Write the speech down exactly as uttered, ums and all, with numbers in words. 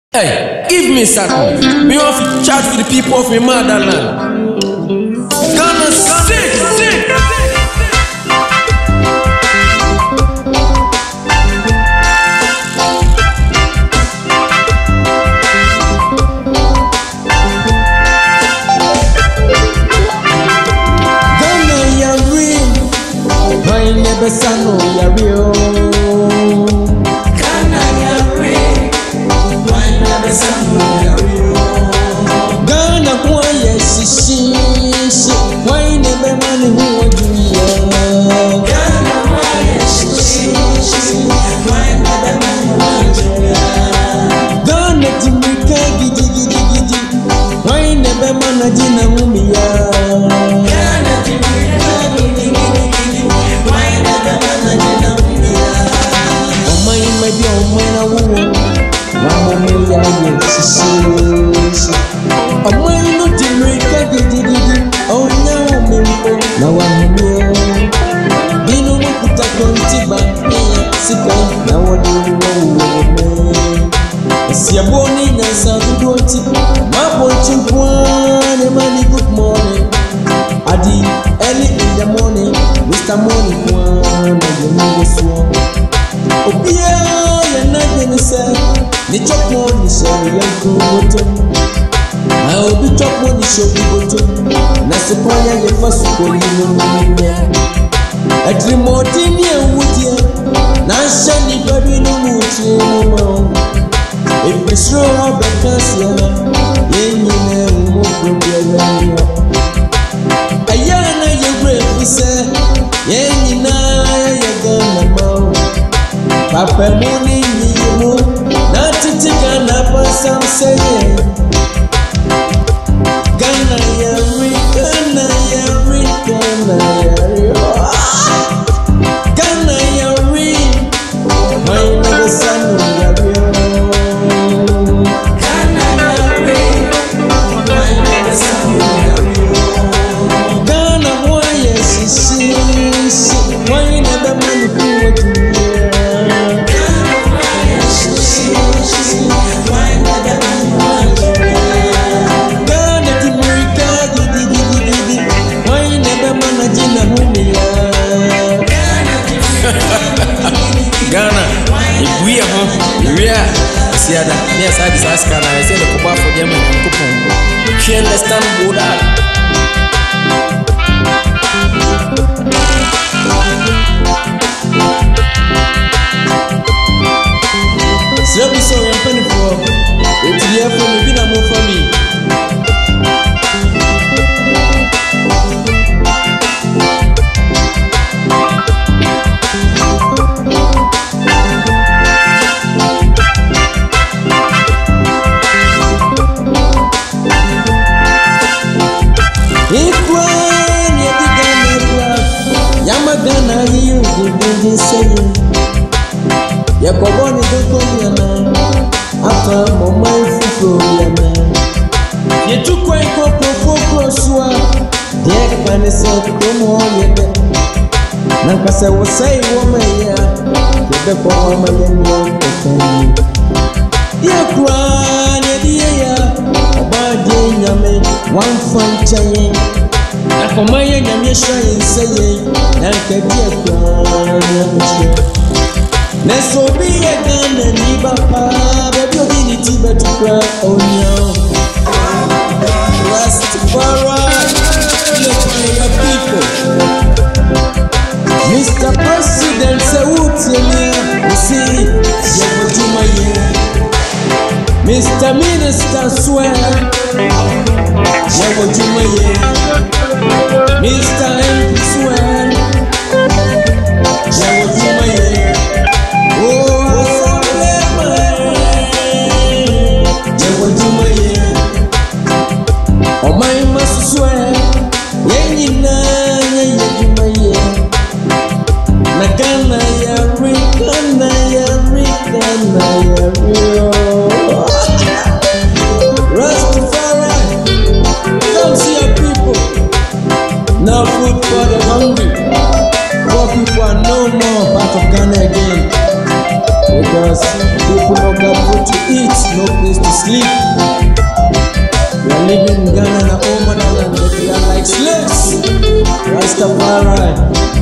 Hey, give me something. Me want to chat with the people of my motherland. Gonna sick, sick. Gonna ya real, my neighbor son ya real. Gana kwa ya shishi shi why never man who do ya Gana kwa ya shishi shi why never man who do ya Gana timika gidi gidi gidi why never man jina umia Gana timika gidi gidi gidi why never man jina umia Oma imedi oma na wuwo Mama me ya ye shishi Oma ino timika gidi gidi Onya umempo na wahumio Binu mkuta kontiba Iya sika na wadiru wa uweme Siaboni na sabu doti Mapo chumpuane mani good morning Adi early in the morning Mister Morning kwana Yemi yeswa Obia ya nage nise Ni chok mo ni shari yanku woto I will be chok mo ni shobi woto Na sekwanya ye fasu koli no mwine Edri motini ya wutia Na shani babi no muti mwa Epesro wa bekasi ya Yenye ne umo kumbia ya Ayana ye brefise Yenye na ya gana mao Papa muni ni yumu Na titika na pasa mseye Gana ya ri, gana ya ri, gana ya ri Gana ya ri Maina besanu ya ri Gana ya ri Maina besanu ya ri Gana mwaye shishi Maina damani kuwa dunia Ghana, if we are home, we are. See that? Yes, I just ask Ghana. I said the Kuba for them and Kupon. She understand Buddha. So be so I'm penny for. It's here for me, been a move for me. Yamagana you did say Yakoboni Dokomiana after Mama Fukuliana You took quite a couple Swa Deck Panisot Kumo Yebe Nankasa was say woman ya the former young Dear Kwan Yadia about Yame one fun chain Akomaya nyamyesha inseye Nankedia kwa Neso biye gane ni bapa Baby odini tibe tukra onyo Rastafari Look for your people Mister President Sewuti You see Yego Jumaye Mister Minister Swear Yego Jumaye Mister M P Swear Yego Jumaye Oh, Assemblyman Yego Jumaye Oh, my must swear Yenyi na Yego Jumaye Nakana ya ri, kana ya ri, kana ya ri Rastafari Come see your people No food for to sleep. We are living in Ghana and all man and they are like slaves. Rastafari.